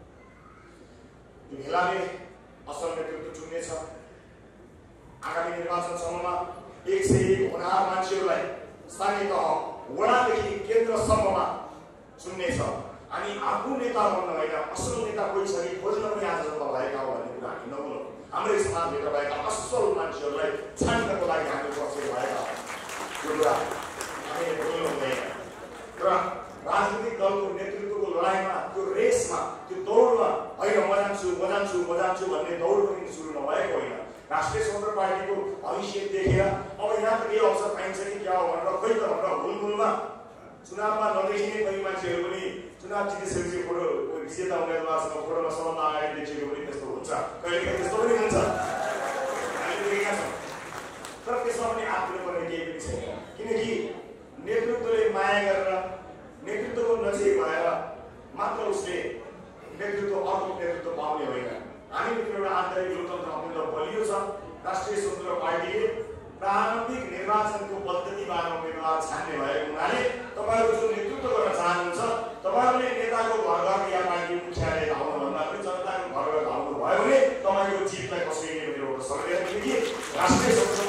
यो भेलाले असल नेतृत्व चुन्नेछ। आगामी निर्वाचनसम्ममा 101 होनहार मान्छेहरूलाई स्थानीय तह वडादेखि केन्द्रसम्ममा चुन्नेछ। हामी आफू नेता बन्न होइन, असल नेता कोही छ कि खोज्न पनि आजसम्म भएका हो भन्ने कुरा हामी नबोलौँ। हाम्रै समाजभित्र भएका असल मान्छेहरूलाई छान्नको लागि हामी बसेको भएका यो कुरा हामीले बोल्नु हुँदैन। र राजनीतिक दलको नेतृत्वको लडाइँमा, त्यो रेसमा, त्यो दौडमा होइन म जान्छु भन्ने दौड पनि सुरु नभएको होइन। राष्ट्रिय स्वतन्त्र पार्टीको भविष्य देखेर अब यहाँ त केही अवसर पाइन्छ कि क्या हो भनेर खोइ त भनेर हुलमुलमा चुनावमा नदेखिने कति मान्छेहरू पनि चुनाव जितिसकेपछि फोटो विजेता उम्मेदवारसँग फोटोमा सबभन्दा अगाडि देखिएको पनि त्यस्तो हुन्छ, कहिलेकाहीँ त्यस्तो पनि हुन्छ, हामीले देखेका छौँ। तर त्यसमा पनि आत्मले पर्ने केही पनि छैन, किनकि नेतृत्वले माया गरेर नेतृत्वको नजिक भएर मात्र उसले अर्को नेतृत्व पाउने होइन। हामीभित्र एउटा आन्तरिक लोकतन्त्र अत्यन्त बलियो छ। राष्ट्रिय स्वतन्त्र पार्टीले प्रारम्भिक निर्वाचनको पद्धतिबाट उम्मेदवार छान्ने भएको हुनाले तपाईँहरू जो नेतृत्व गर्न चाहनुहुन्छ, तपाईँहरूले नेताको घर घर या पार्टी मुख्यालय धाउनुभन्दा पनि जनताको घर घर धाउनु भयो भने तपाईँको जितलाई कसैले रोक्न सक्दैन। किनकि राष्ट्रिय स्वतन्त्र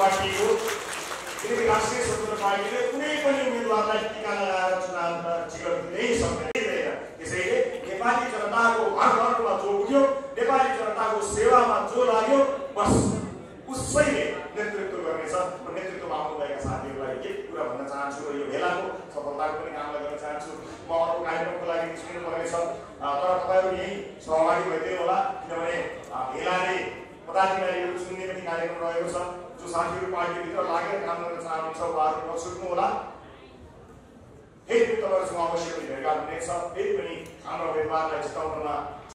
पार्टीले कुनै पनि उम्मेदवारलाई टीका लगाएर चुनावमा टिकट दिनै सक्दैन। त्यसैले नेपाली जनताको घर घरमा जो पुग्यो, नेपाली जनताको सेवामा जो लाग्यो, बस उसैले नेतृत्व गर्नेछ। म नेतृत्वमा आउनुभएका साथीहरूलाई एक कुरा भन्न चाहन्छु र यो भेलाको सफलताको पनि कामना गर्न चाहन्छु। म अर्को कार्यक्रमको लागि निस्किनु पर्नेछ, तर तपाईँहरू यही सहभागी भइदिनु होला, किनभने भेलाले पदाधिकारीहरू चुन्ने पनि कार्यक्रम रहेको छ। जो साथीहरू पार्टीभित्र लागेर काम गर्न चाहनुहुन्छ उहाँहरू नछुट्नुहोला। फेरि तपाईँहरूसँग अवश्य पनि भेटघाट हुनेछ। फेरि पनि हाम्रो उम्मेदवारलाई जिताउनमा